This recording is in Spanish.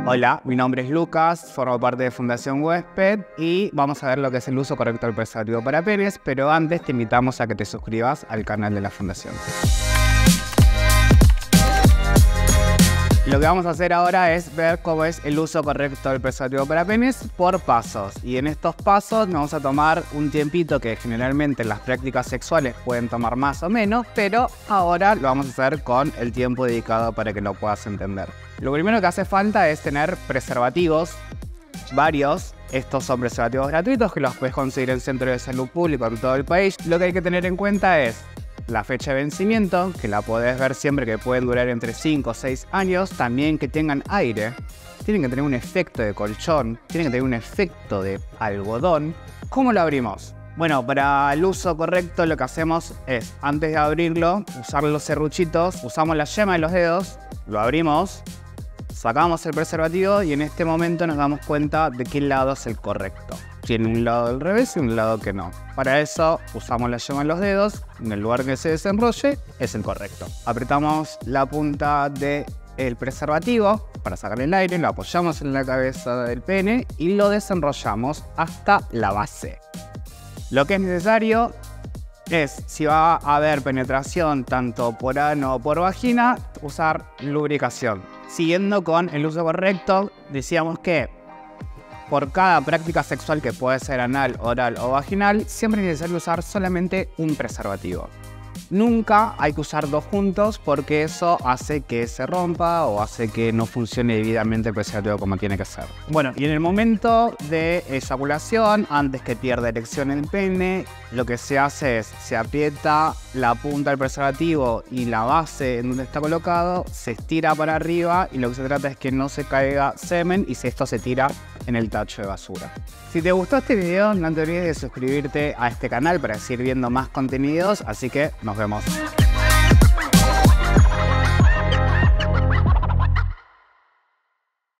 Hola, mi nombre es Lucas, formo parte de Fundación Huésped y vamos a ver lo que es el uso correcto del preservativo para penes, pero antes te invitamos a que te suscribas al canal de la Fundación. Lo que vamos a hacer ahora es ver cómo es el uso correcto del preservativo para penes por pasos. Y en estos pasos nos vamos a tomar un tiempito que generalmente en las prácticas sexuales pueden tomar más o menos, pero ahora lo vamos a hacer con el tiempo dedicado para que lo puedas entender. Lo primero que hace falta es tener preservativos, varios. Estos son preservativos gratuitos que los puedes conseguir en centros de salud público en todo el país. Lo que hay que tener en cuenta es la fecha de vencimiento, que la podés ver siempre, que pueden durar entre 5 o 6 años. También que tengan aire, tienen que tener un efecto de colchón, tienen que tener un efecto de algodón. ¿Cómo lo abrimos? Bueno, para el uso correcto lo que hacemos es, antes de abrirlo, usar los serruchitos, usamos la yema de los dedos, lo abrimos, sacamos el preservativo y en este momento nos damos cuenta de qué lado es el correcto. Tiene un lado del revés y un lado que no. Para eso usamos la yema de los dedos, en el lugar que se desenrolle es el correcto. Apretamos la punta del preservativo para sacar el aire, lo apoyamos en la cabeza del pene y lo desenrollamos hasta la base. Lo que es necesario es, si va a haber penetración tanto por ano o por vagina, usar lubricación. Siguiendo con el uso correcto, decíamos que por cada práctica sexual, que puede ser anal, oral o vaginal, siempre es necesario usar solamente un preservativo. Nunca hay que usar dos juntos porque eso hace que se rompa o hace que no funcione debidamente el preservativo como tiene que ser. Bueno, y en el momento de eyaculación, antes que pierda erección el pene, lo que se hace es, se aprieta la punta del preservativo y la base en donde está colocado, se estira para arriba y lo que se trata es que no se caiga semen y esto se tira en el tacho de basura. Si te gustó este video, no te olvides de suscribirte a este canal para seguir viendo más contenidos, así que nos vemos.